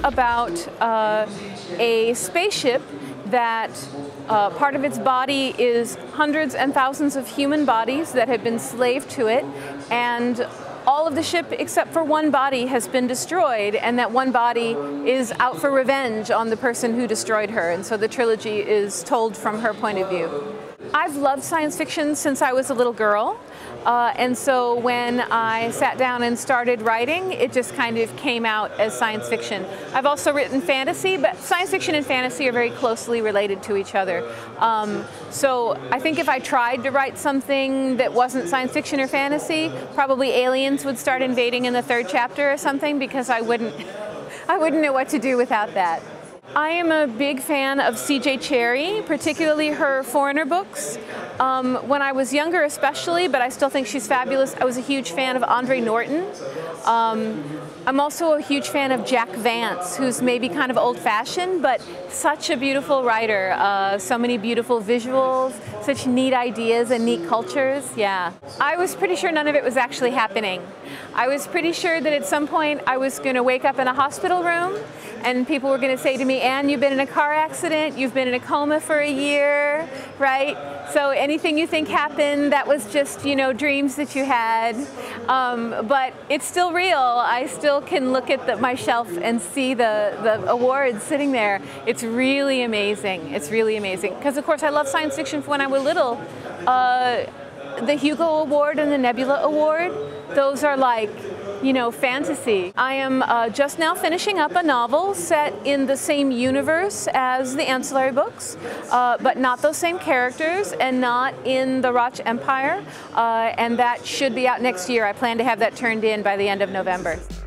about a spaceship that part of its body is hundreds and thousands of human bodies that have been slaved to it, and all of the ship except for one body has been destroyed, and that one body is out for revenge on the person who destroyed her, and so the trilogy is told from her point of view. I've loved science fiction since I was a little girl, and so when I sat down and started writing, it just kind of came out as science fiction. I've also written fantasy, but science fiction and fantasy are very closely related to each other. So I think if I tried to write something that wasn't science fiction or fantasy, probably aliens would start invading in the third chapter or something, because I wouldn't know what to do without that. I am a big fan of C.J. Cherryh, particularly her Foreigner books. When I was younger especially, but I still think she's fabulous, I was a huge fan of Andre Norton. I'm also a huge fan of Jack Vance, who's maybe kind of old-fashioned, but such a beautiful writer. So many beautiful visuals, such neat ideas and neat cultures, yeah. I was pretty sure none of it was actually happening. I was pretty sure that at some point I was going to wake up in a hospital room and people were going to say to me, "Anne, you've been in a car accident, you've been in a coma for a year," right? So anything you think happened, that was just, you know, dreams that you had. But it's still real. I still can look at my shelf and see the awards sitting there. It's really amazing. It's really amazing. Because of course I love science fiction from when I was little. The Hugo Award and the Nebula Award, those are like, you know, fantasy. I am just now finishing up a novel set in the same universe as the ancillary books, but not those same characters and not in the Roch Empire, and that should be out next year. I plan to have that turned in by the end of November.